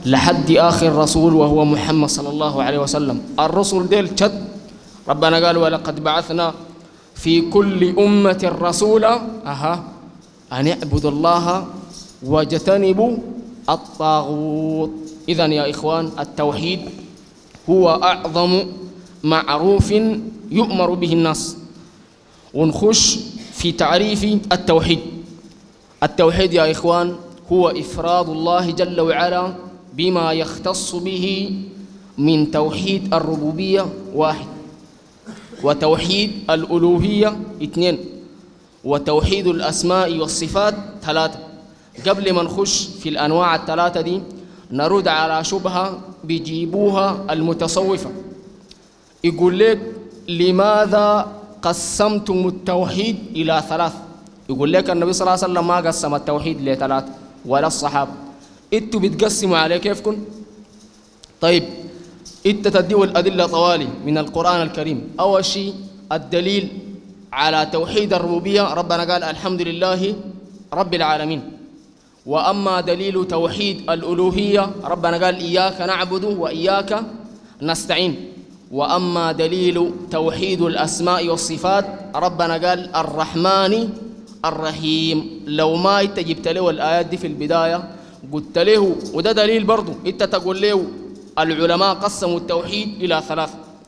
لحد آخر رسول وهو محمد صلى الله عليه وسلم. الرسل ديل شد ربنا قال ولقد بعثنا في كل أمة رسولا أن اعبدوا الله واجتنبوا الطاغوت. إذن يا إخوان التوحيد هو أعظم معروف يؤمر به الناس. ونخش في تعريف التوحيد. التوحيد يا إخوان هو إفراد الله جل وعلا بما يختص به من توحيد الربوبية 1، وتوحيد الألوهية 2، وتوحيد الأسماء والصفات 3. قبل ما نخش في الأنواع الثلاثة دي نرد على شبهة بيجيبوها المتصوفة. يقول لك لماذا قسمتم التوحيد إلى 3؟ يقول لك النبي صلى الله عليه وسلم ما قسم التوحيد ل3 ولا الصحابة. انتوا بتقسموا عليه كيفكم؟ طيب انت تديوا الأدلة طوالي من القرآن الكريم. أول شيء الدليل على توحيد الربوبية ربنا قال الحمد لله رب العالمين. وأما دليل توحيد الألوهية ربنا قال إياك نعبد وإياك نستعين. وأما دليل توحيد الأسماء والصفات ربنا قال الرحمن الرحيم. لو ما انت جبت له الآيات دي في البداية قلت له، وده دليل برضو، انت تقول له العلماء قسموا التوحيد إلى 3،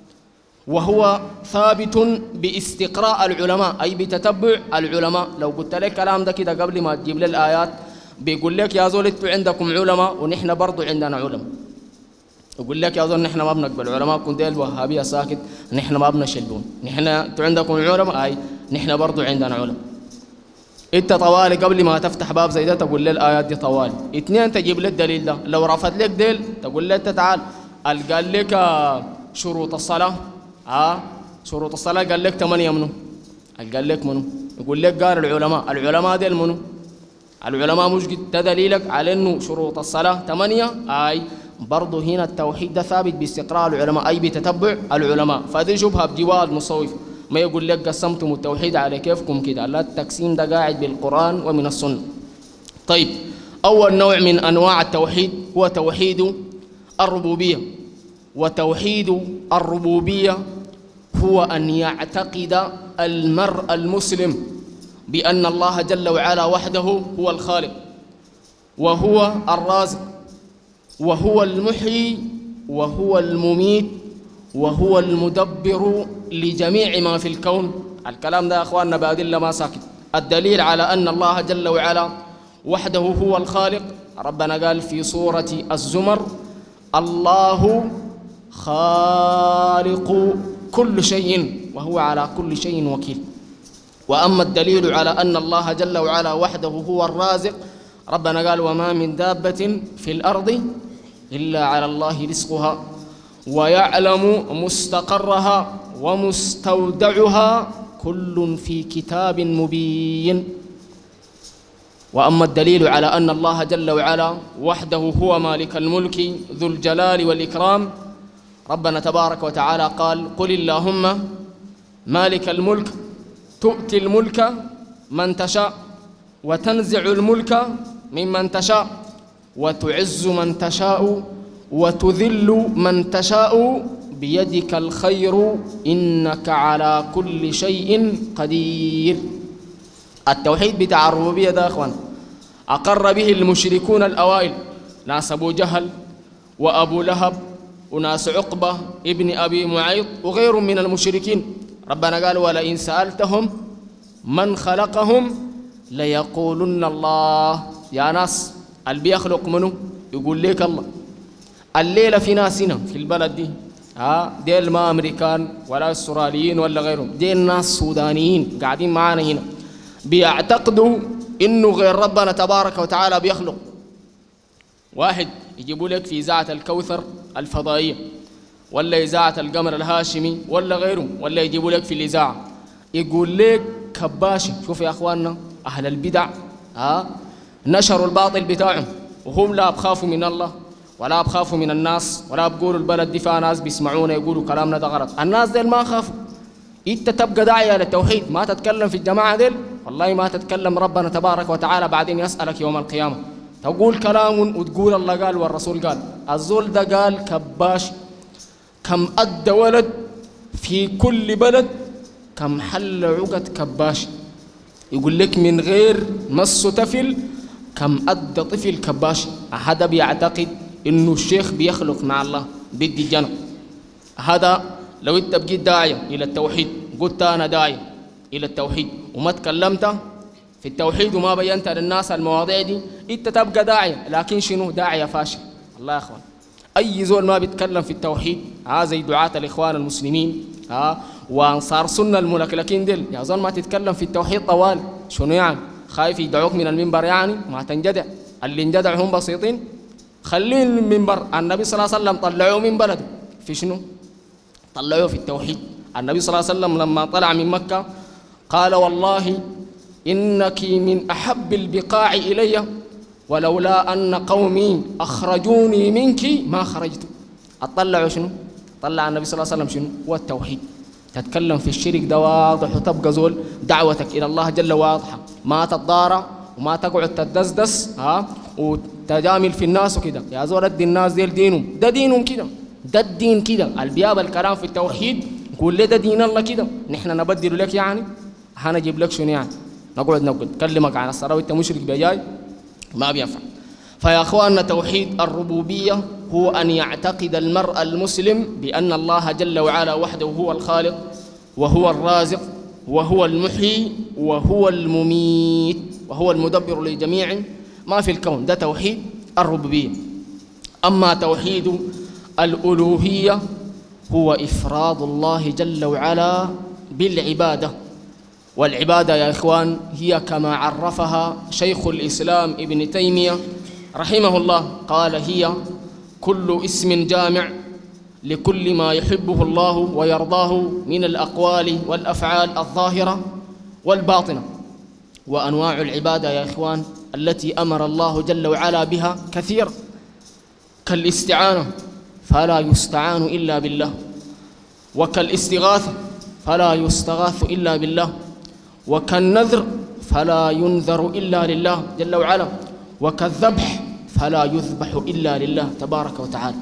وهو ثابت باستقراء العلماء أي بتتبع العلماء. لو قلت لك كلام ده كده قبل ما تجيب لي الآيات بيقول لك يا زول انتوا عندكم علماء ونحن برضو عندنا علماء. يقول لك يا زول نحن ما بنقبل علماء كنت الوهابية ساكت، نحن ما بنشلون، نحن انتوا عندكم علماء أي نحن برضو عندنا علماء. انت طوالي قبل ما تفتح باب زي ده تقول لي الآيات دي طوالي. 2 تجيب لي الدليل ده. لو رفض لك ديل تقول لي انت تعال قال لك شروط الصلاة شروط الصلاة قال لك 8 منو؟ قال لك منو؟ يقول لك قال العلماء ديل منو؟ العلماء مش قد دليلك على انه شروط الصلاة 8 اي برضه هنا التوحيد ده ثابت باستقراء العلماء اي بتتبع العلماء. فهذه شبهة بجوال المصوف ما يقول لك قسمتم التوحيد على كيفكم كده، لا التقسيم ده قاعد بالقرآن ومن السنة. طيب أول نوع من أنواع التوحيد هو توحيد الربوبية. وتوحيد الربوبية هو أن يعتقد المرء المسلم بأن الله جل وعلا وحده هو الخالق وهو الرازق وهو المحيي وهو المميت وهو المدبر لجميع ما في الكون. الكلام ده يا أخواننا بأدلة ما ساكت. الدليل على أن الله جل وعلا وحده هو الخالق ربنا قال في سورة الزمر الله خالق كل شيء وهو على كل شيء وكيل. وأما الدليل على أن الله جل وعلا وحده هو الرازق ربنا قال وما من دابة في الأرض إلا على الله رزقها ويعلم مستقرها ومستودعها كل في كتاب مبين. وأما الدليل على أن الله جل وعلا وحده هو مالك الملك ذو الجلال والإكرام ربنا تبارك وتعالى قال قل اللهم مالك الملك تؤتي الملك من تشاء وتنزع الملك ممن تشاء وتعز من تشاء وتذل من تشاء بيدك الخير إنك على كل شيء قدير. التوحيد بتاع الربوبية ده أخوان أقر به المشركون الأوائل، ناس أبو جهل وأبو لهب وناس عقبة ابن أبي معيط وغيرهم من المشركين. ربنا قال ولئن سألتهم من خلقهم ليقولن الله. يا ناس اللي بيخلق منه يقول لك الله. الليلة في ناس هنا في البلد دي ديل ما أمريكان ولا استراليين ولا غيرهم، ديل ناس سودانيين قاعدين معانا هنا بيعتقدوا إنه غير ربنا تبارك وتعالى بيخلق. واحد يجيبوا لك في إذاعة الكوثر الفضائية ولا إذاعة القمر الهاشمي ولا غيره، ولا يجيبوا لك في الإذاعة يقول لك كباشي. شوف يا أخواننا أهل البدع نشروا الباطل بتاعهم وهم لا بخافوا من الله ولا بخافوا من الناس ولا بقولوا البلد دي فيها ناس بيسمعونا يقولوا كلامنا ده غلط. الناس ديل ما خافوا. انت تبقى داعية للتوحيد ما تتكلم في الجماعة ديل والله ما تتكلم ربنا تبارك وتعالى بعدين يسألك يوم القيامة تقول كلام وتقول الله قال والرسول قال. الزول ده قال كباش، كم أدى ولد في كل بلد، كم حل عقد كباش. يقول لك من غير مس طفل كم أدى طفل كباش. هذا بيعتقد إنه الشيخ بيخلق مع الله بدي جنة. هذا لو أنت بقيت داعية إلى التوحيد، قلت أنا داعية إلى التوحيد وما تكلمت في التوحيد وما بينت للناس المواضيع دي، أنت تبقى داعية، لكن شنو؟ داعية فاشل. الله يا أخوان، أي زول ما بيتكلم في التوحيد زي دعاة الإخوان المسلمين وأنصار سنة الملكلكين ديل، يا زول ما تتكلم في التوحيد طوال. شنو يعني؟ خايف يدعوك من المنبر يعني؟ ما تنجدع. اللي انجدع هم بسيطين. خلين المنبر. النبي صلى الله عليه وسلم طلعوه من بلده في شنو؟ طلعوه في التوحيد. النبي صلى الله عليه وسلم لما طلع من مكة قال والله إنك من أحب البقاع إلي ولولا أن قومي أخرجوني منك ما خرجت. أطلعوا شنو؟ طلع النبي صلى الله عليه وسلم شنو؟ هو التوحيد. تتكلم في الشرك ده واضح وتبقى زول دعوتك إلى الله جل واضحة، ما تتضارع وما تقعد تدسدس وتجامل في الناس وكده. يا زول ادي الناس ديل دينهم، ده دينهم كده، ده الدين كده. البياب الكلام في التوحيد قول لي ده دين الله كده، نحن نبدل لك يعني؟ هنجيب لك شنو يعني؟ نقعد نكلمك عن الصلاة وانت مشرك بجاي؟ ما بينفع. فيا اخواننا توحيد الربوبية هو أن يعتقد المرء المسلم بأن الله جل وعلا وحده هو الخالق وهو الرازق وهو المحيي وهو المميت وهو المدبر لجميع ما في الكون. ده توحيد الربوبية. أما توحيد الألوهية هو إفراد الله جل وعلا بالعبادة. والعبادة يا إخوان هي كما عرفها شيخ الإسلام ابن تيمية رحمه الله، قال هي كل اسم جامع لكل ما يحبه الله ويرضاه من الأقوال والأفعال الظاهرة والباطنة. وأنواع العبادة يا إخوان التي أمر الله جل وعلا بها كثير، كالاستعانة فلا يستعان إلا بالله، وكالاستغاثة فلا يستغاث إلا بالله، وكالنذر فلا ينذر إلا لله جل وعلا، وكالذبح فلا يذبح إلا لله تبارك وتعالى.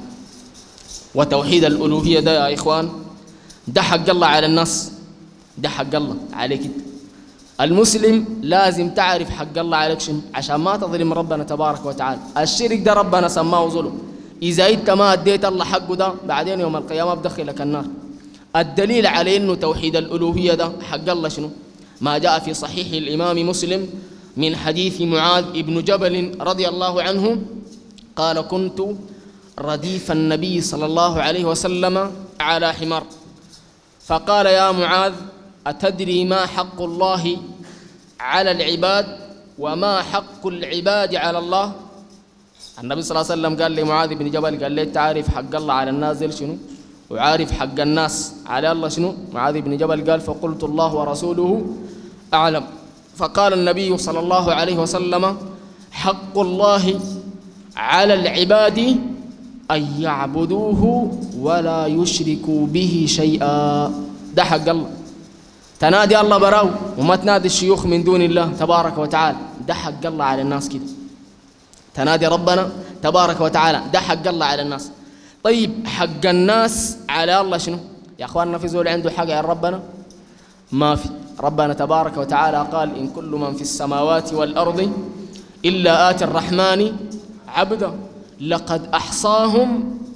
وتوحيد الألوهية ده يا إخوان ده حق الله على الناس، ده حق الله عليك. المسلم لازم تعرف حق الله عليك شنو عشان ما تظلم ربنا تبارك وتعالى. الشرك ده ربنا سماه ظلم، إذا أنت ما أديت الله حقه ده بعدين يوم القيامة بدخلك النار. الدليل على أنه توحيد الألوهية ده حق الله شنو؟ ما جاء في صحيح الإمام مسلم من حديث معاذ بن جبل رضي الله عنه قال كنت رديف النبي صلى الله عليه وسلم على حمار فقال يا معاذ أتدري ما حق الله على العباد وما حق العباد على الله؟ النبي صلى الله عليه وسلم قال لمعاذ بن جبل قال لي تعرف حق الله على الناس شنو وعارف حق الناس على الله شنو؟ معاذ بن جبل قال فقلت الله ورسوله أعلم. فقال النبي صلى الله عليه وسلم حق الله على العباد أن يعبدوه ولا يشركوا به شيئا. ده حق الله، تنادي الله براو وما تنادي الشيوخ من دون الله تبارك وتعالى. ده حق الله على الناس كده، تنادي ربنا تبارك وتعالى، ده حق الله على الناس. طيب حق الناس على الله شنو؟ يا أخواننا في زول عنده حق على ربنا؟ ما في. ربنا تبارك وتعالى قال إن كل من في السماوات والأرض إلا آتي الرحمن عبدا لقد أحصاهم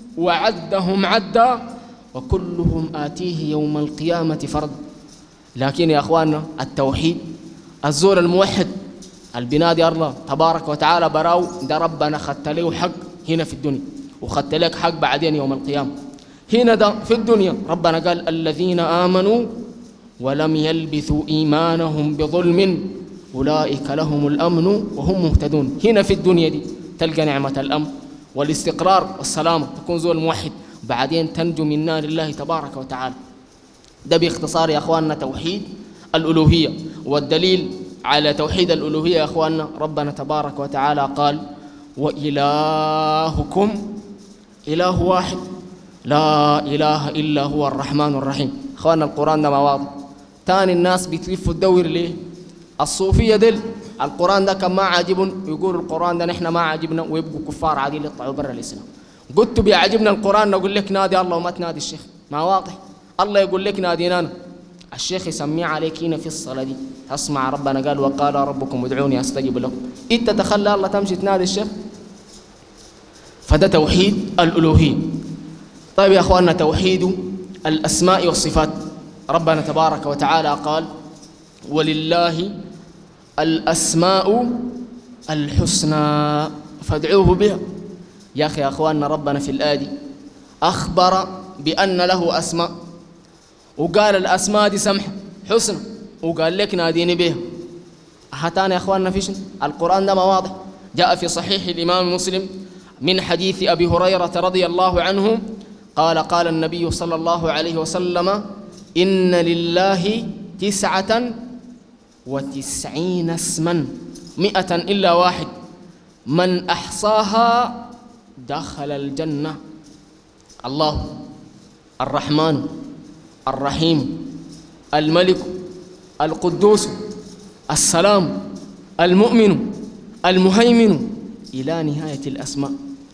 وعدهم عدا وكلهم آتيه يوم القيامة فرد. لكن يا أخواننا التوحيد الزول الموحد البنادي الله تبارك وتعالى براو ده ربنا خدت له حق هنا في الدنيا وخدت لك حق بعدين يوم القيامة. هنا ده في الدنيا ربنا قال الذين آمنوا ولم يلبثوا إيمانهم بظلم أولئك لهم الأمن وهم مهتدون. هنا في الدنيا دي تلقى نعمة الأمن والاستقرار والسلامة، تكون زول موحد بعدين تنجو من نار الله تبارك وتعالى. ده باختصار يا أخواننا توحيد الألوهية. والدليل على توحيد الألوهية يا أخواننا ربنا تبارك وتعالى قال وإلهكم إله واحد لا إله إلا هو الرحمن الرحيم. أخواننا القرآن ده ما واضح. تاني الناس بتلفوا الدور ليه؟ الصوفية دل القرآن ده كان ما عاجبهم يقول القرآن ده نحن ما عاجبنا ويبقوا كفار عادي يطلعوا برا الإسلام. قلت بيعجبنا القرآن نقول لك نادي الله وما تنادي الشيخ، ما واضح؟ الله يقول لك نادينا، الشيخ يسميه عليك هنا في الصلاة دي، اسمع ربنا قال وقال ربكم ادعوني استجب لكم، انت تخلى الله تمشي تنادي الشيخ؟ فده توحيد الألوهية. طيب يا أخواننا توحيد الأسماء والصفات، ربنا تبارك وتعالى قال ولله الأسماء الحسنى فادعوه بها. يا أخي يا أخواننا ربنا في الآية دي أخبر بأن له أسماء، وقال الأسماء دي سمحة حسنى، وقال لك ناديني بها. هاتان يا أخواننا فيش القرآن ده ما واضح. جاء في صحيح الإمام مسلم من حديث أبي هريرة رضي الله عنه قال قال النبي صلى الله عليه وسلم إن لله 99 اسما 100 إلا واحد من أحصاها دخل الجنة. الله الرحمن الرحيم الملك القدوس السلام المؤمن المهيمن إلى نهاية الأسماء.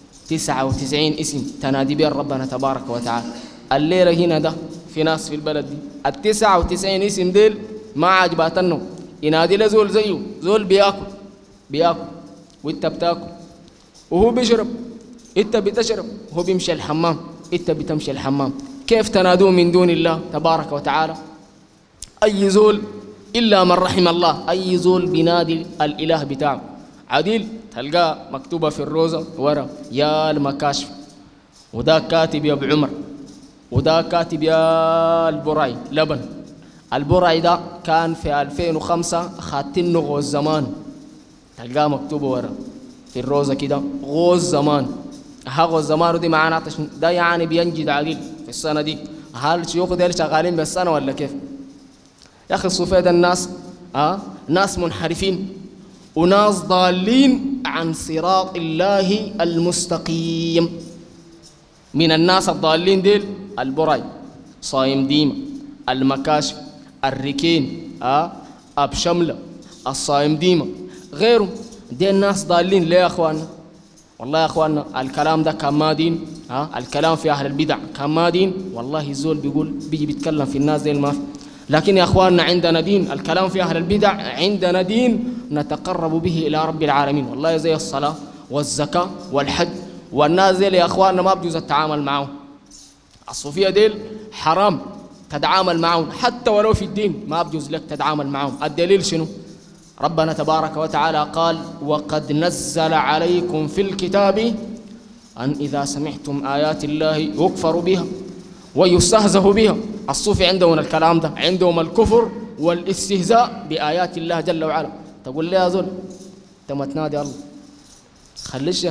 99 اسم تنادي بها ربنا تبارك وتعالى. الليلة هنا ده في ناس في البلد دي 99 اسم ديل ما عجباتنه، ينادي له زول زيه، زول بياكل وانت بتاكل، وهو بيشرب انت بتشرب، وهو بيمشي الحمام انت بتمشي الحمام. كيف تنادوه من دون الله تبارك وتعالى؟ أي زول إلا من رحم الله، أي زول بينادي الإله بتاعه عديل تلقاه مكتوبة في الروزة ورا يا المكاشف، وده كاتب يا أبو عمر، وده كاتب يا البرعي لبن. البرعي ده كان في 2005 خاتنه غوز زمان، تلقاه مكتوبة ورا في الروزة كده غوز زمان. غوز زمان دي معناتها ده يعني بينجد عديل في السنة دي. هل شيوخ ديل شغالين بالسنة ولا كيف؟ يا أخي الصوفية ده الناس ناس منحرفين وناس ضالين عن صراط الله المستقيم. من الناس الضالين ديل البرعي، صايم ديمة، المكاشف، الركين، أبشملة، الصايم ديمة، غيرهم. دي الناس ضالين ليه يا أخواننا؟ والله يا أخواننا الكلام ده كان ما دين، الكلام في أهل البدع كان ما دين. والله الزول بيقول بيجي بيتكلم في الناس دي ما في. لكن يا أخواننا عندنا دين، الكلام في أهل البدع عندنا دين نتقرب به إلى رب العالمين. والله زي الصلاة والزكاة والحج. والناس ديل يا أخواننا ما بجوز التعامل معهم. الصوفية ديل حرام تتعامل معهم، حتى ولو في الدين ما بجوز لك تتعامل معهم. الدليل شنو؟ ربنا تبارك وتعالى قال وقد نزل عليكم في الكتاب أن إذا سمعتم آيات الله يكفر بها ويستهزأ بها. الصوفي عندهم الكلام ده، عندهم الكفر والاستهزاء بآيات الله جل وعلا. تقول لي يا زول انت ما تنادي الله، خلي الشيخ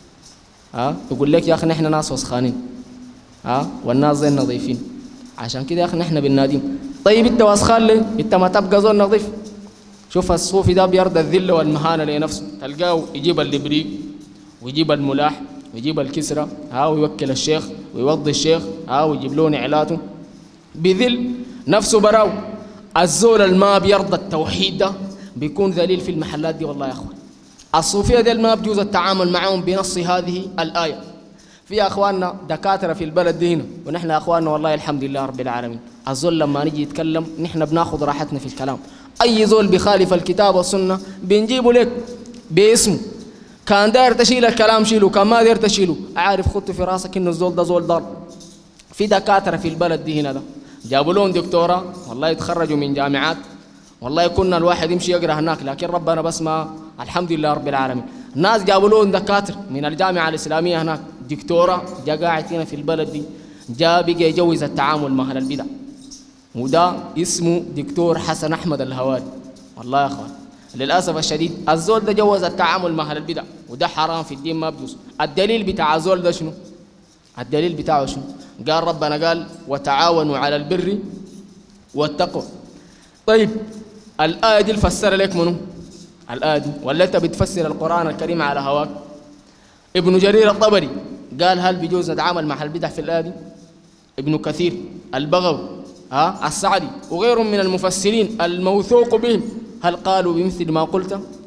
يقول لك يا أخي نحن ناس وسخانين والناس زي النظيفين، عشان كده يا أخي نحن بنناديهم. طيب انت وسخان ليه؟ انت ما تبقى زول نظيف. شوف الصوفي ده بيرضى الذل والمهانة لنفسه، تلقاه يجيب الإبريق ويجيب الملاح ويجيب الكسرة ويوكل الشيخ ويوضي الشيخ ويجيب له نعلاته، بذل نفسه براو. الزول الما بيرضى التوحيد ده بيكون ذليل في المحلات دي. والله يا أخوان الصوفية دي ما بجوز التعامل معهم بنص هذه الآية. في أخواننا دكاترة في البلد دي هنا، ونحن أخواننا والله الحمد لله رب العالمين الزول لما نجي يتكلم نحن بناخذ راحتنا في الكلام. أي زول بخالف الكتاب والسنة بنجيبه لك باسمه. كان داير تشيل الكلام شيله، كان ما داير تشيله عارف خط في راسك إنه الزول ده زول ضال. في دكاترة في البلد دي هنا ده جابوا لهم دكتوراه، والله يتخرجوا من جامعات، والله كنا الواحد يمشي يقرأ هناك، لكن ربنا بس ما الحمد لله رب العالمين. الناس جابوا لهم دكاترة من الجامعة الإسلامية هناك دكتوراه، جا قاعد هنا في البلد دي جا بقى يجوز التعامل مع أهل البدع، وده اسمه دكتور حسن أحمد الهواري. والله يا أخوان للأسف الشديد الزول ده جوز التعامل مع أهل البدع، وده حرام في الدين ما بجوز. الدليل بتاع الزول ده شنو؟ الدليل بتاعه شنو؟ قال ربنا قال وتعاونوا على البر والتقوى. طيب الآية دي الفسر لك منو؟ الآية دي ولا أنت بتفسر القرآن الكريم على هواك؟ ابن جرير الطبري قال هل بيجوز نتعامل مع البدع في الآية دي؟ ابن كثير، البغوي، السعدي وغيرهم من المفسرين الموثوق بهم هل قالوا بمثل ما قلت؟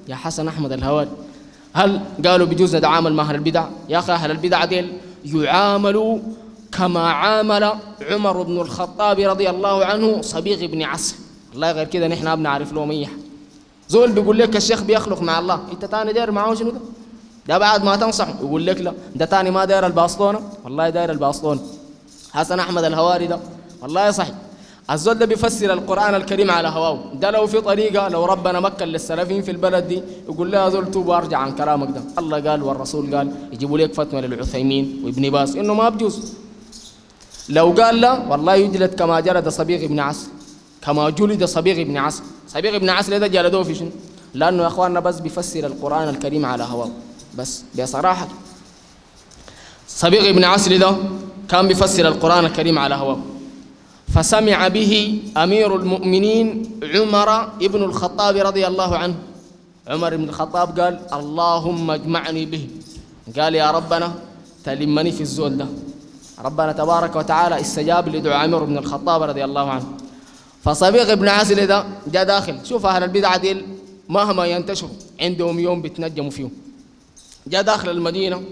يا حسن أحمد الهواري، هل قالوا بجوز نتعامل مع أهل البدع؟ يا أخي أهل البدع ديل يعاملوا كما عامل عمر بن الخطاب رضي الله عنه صبيغ بن عسل. الله غير كده نحن بنعرف له ميح. زول بيقول لك الشيخ بيخلق مع الله، انت تاني داير معاه شنو ده بعد ما تنصحه يقول لك لا ده تاني ما داير الباسطونه، والله داير الباسطونه. حسن احمد الهواري ده والله صحيح الزول ده بيفسر القران الكريم على هواه. ده لو في طريقه لو ربنا مكن للسلفيين في البلد دي يقول لها زول توب وارجع عن كلامك ده، الله قال والرسول قال، يجيبوا لك فتوى للعثيمين وابن باز انه ما بجوز. لو قال لا والله يجلد كما جلد صبيغ بن عسل، كما جلد صبيغ بن عسل. صبيغ بن عسل ده جلدوه في شنو؟ لانه يا اخواننا بس بيفسر القران الكريم على هواه بس بصراحه. صبيغ بن عسل ده كان بيفسر القران الكريم على هواه، فسمع به امير المؤمنين عمر بن الخطاب رضي الله عنه. عمر بن الخطاب قال اللهم اجمعني به، قال يا ربنا تلمني في الزول ده. ربنا تبارك وتعالى استجاب لدعاء عمر بن الخطاب رضي الله عنه. فصبيغ بن عسل ده جاء داخل. شوف أهل البدعة ديل مهما ينتشروا عندهم يوم بيتنجموا فيه. جاء داخل المدينة،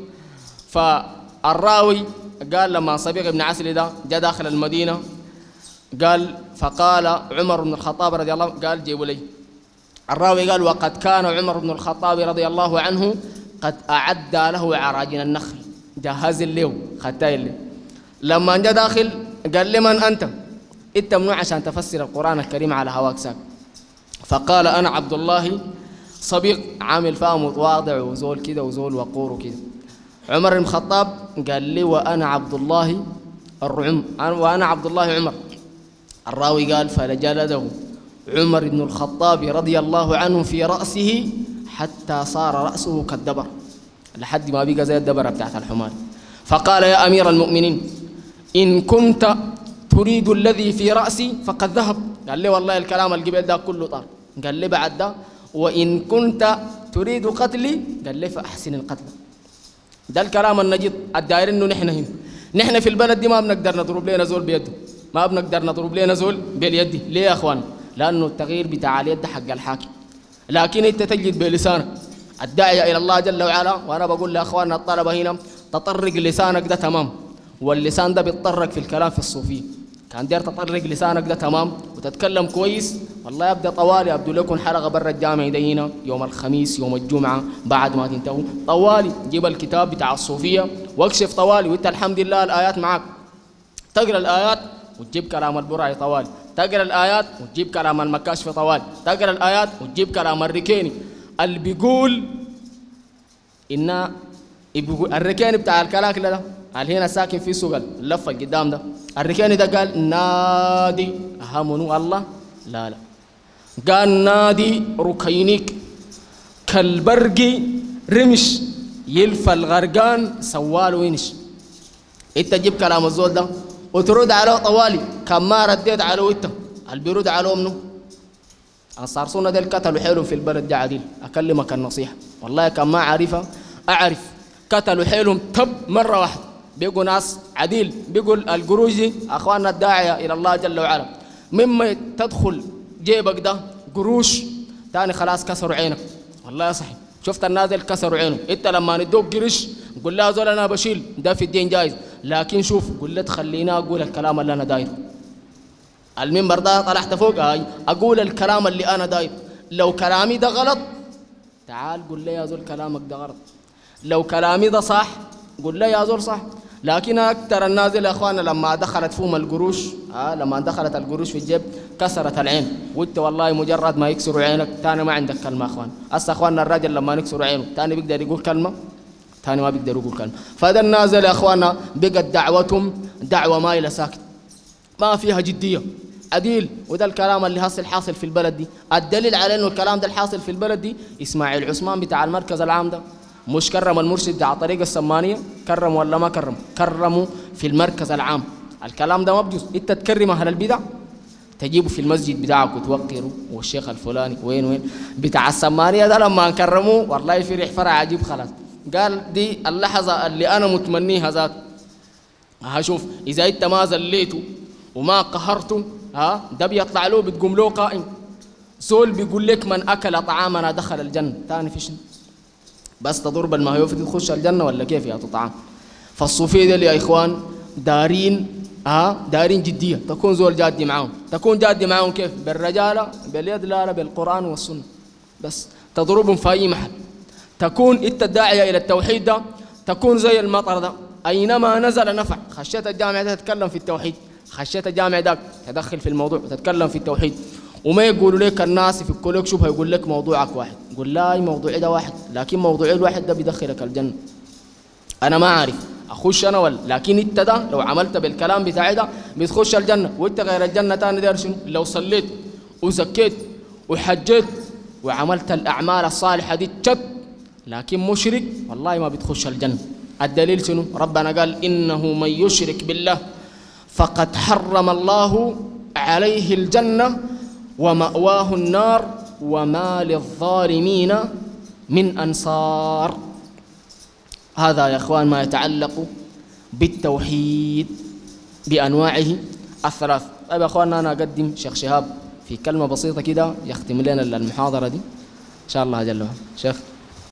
فالراوي قال لما صبيغ بن عسل ده جاء داخل المدينة قال، فقال عمر بن الخطاب رضي الله عنه قال جيبوا لي. الراوي قال وقد كان عمر بن الخطاب رضي الله عنه قد أعد له عراجين النخل، جهز له خدتها له. لما جاء داخل قال لمن أنت؟ انت منو عشان تفسر القرآن الكريم على هواك ساك؟ فقال أنا عبد الله. صبيغ عامل فيها متواضع وزول كده وزول وقور وكده. عمر بن الخطاب قال لي وأنا عبد الله وأنا عبد الله عمر. الراوي قال فجلده عمر بن الخطاب رضي الله عنه في رأسه حتى صار رأسه كالدبر، لحد ما بقى زي الدبرة بتاعت الحمار. فقال يا أمير المؤمنين إن كنت تريد الذي في رأسي فقد ذهب. قال لي والله الكلام القبيل ده كله طار. قال لي بعد ده وإن كنت تريد قتلي قال لي فأحسن القتل. ده الكلام النجيد الداير إنه نحن هنا، نحن في البلد دي ما بنقدر نضرب لنا زول بيده، ما بنقدر نضرب لنا زول باليد. ليه يا أخوان؟ لأنه التغيير بتاع اليد حق الحاكم، لكن أنت تجد بلسانك الداعية إلى الله جل وعلا. وأنا بقول لأخواننا الطلبة هنا تطرق لسانك ده تمام، واللسان ده بيتطرق في الكلام في الصوفية. كان دير تطرق لسانك ده تمام وتتكلم كويس، والله يبدأ طوالي أبدو لكم حلقة برا الجامع دي هنا يوم الخميس يوم الجمعة بعد ما تنتهوا طوالي جيب الكتاب بتاع الصوفية واكشف طوالي، وانت الحمد لله الآيات معك، تقرأ الآيات وتجيب كلام البرعي طوالي، تقرأ الآيات وتجيب كلام المكاشف طوالي، تقرأ الآيات وتجيب كلام الركيني اللي بيقول إن الركيني بتاع الكلاكل ده اللي هنا ساكن في سوق اللفة القدام ده. الركيني ده قال نادي أهمنو الله، لا قال نادي ركينيك كالبرق رمش يلفى الغرقان سوال وينش. انت تجيب كلام الزول ده وترد عليه طوالي كما رديت عليه انت اللي بيرد عليه منه. انصار سنة ديل قتلوا حيلهم في البلد ده عديل، اكلمك النصيحة والله كان ما عارفها اعرف. قتلوا حيلهم تب مرة واحدة، بيقوا ناس عديل. بيقول القروجي اخواننا الداعية الى الله جل وعلا مما تدخل جيبك ده قروش تاني خلاص كسروا عينك. والله صحيح شفت النازل كسروا عينه. انت لما ندوك قرش قول لها زول انا بشيل ده في الدين جايز، لكن شوف قول له تخليني اقول الكلام اللي انا داير. المنبر ده طلعت فوق اقول الكلام اللي انا داير. لو كلامي ده غلط تعال قول لي يا زول كلامك ده غلط، لو كلامي ده صح قول لي يا زول صح. لكن اكثر النازل يا اخوانا لما دخلت فيهم القروش لما دخلت القروش في الجيب كسرت العين. وانت والله مجرد ما يكسروا عينك تاني ما عندك كلمه يا اخوان. هسه اخواننا الراجل لما نكسروا عينه تاني بيقدر يقول كلمه، تاني ما بيقدر يقول كلمه. فهذا النازل يا اخواننا بقت دعوتهم دعوه مايله ساكت ما فيها جديه عديل. وده الكلام اللي حاصل في البلد دي. الدليل على انه الكلام ده الحاصل في البلد دي اسماعيل عثمان بتاع المركز العام ده مش كرم المرشد على طريق السمانية؟ كرم ولا ما كرم؟ كرموا في المركز العام. الكلام ده ما بجوز. انت تكرم اهل البدع تجيبه في المسجد بتاعك وتوقره، والشيخ الفلاني وين بتاع السمانية ده لما كرموه والله في ريح فرع عجيب خلاص. قال دي اللحظة اللي انا متمنيها ذات. هشوف اذا انت ما زليته وما قهرته ده بيطلع له بتقوم له قائم. زول بيقول لك من أكل طعامنا دخل الجنة، تاني في شنو؟ بس تضرب المهيوف دي تخش الجنة ولا كيف يا طعام؟ فالصوفية دي يا إخوان دارين جدية، تكون زول جادي معاهم. تكون جادي معاهم كيف؟ بالرجالة، باليد، لا بالقرآن والسنة بس. تضربهم في أي محل. تكون أنت الداعية إلى التوحيد ده تكون زي المطر ده، أينما نزل نفع. خشيت الجامع ده تتكلم في التوحيد، خشيت الجامع ده تدخل في الموضوع وتتكلم في التوحيد. وما يقولوا لك الناس في كل شبهه، يقول لك موضوعك واحد، قول لا موضوعي ده واحد، لكن موضوعي الواحد ده بيدخلك الجنة. أنا ما أعرف أخش أنا ولا، لكن أنت ده لو عملت بالكلام بتاعي ده بتخش الجنة. وأنت غير الجنة تاني داير شنو؟ لو صليت وزكيت وحجيت وعملت الأعمال الصالحة دي لكن مشرك والله ما بتخش الجنة. الدليل شنو؟ ربنا قال إنه من يشرك بالله فقد حرم الله عليه الجنة ومأواه النار وما للظالمين من أنصار. هذا يا إخوان ما يتعلق بالتوحيد بأنواعه الثلاث. طيب يا إخواننا أنا أقدم شيخ شهاب في كلمة بسيطة كده يختم لنا المحاضرة دي إن شاء الله جل وعلا. شيخ.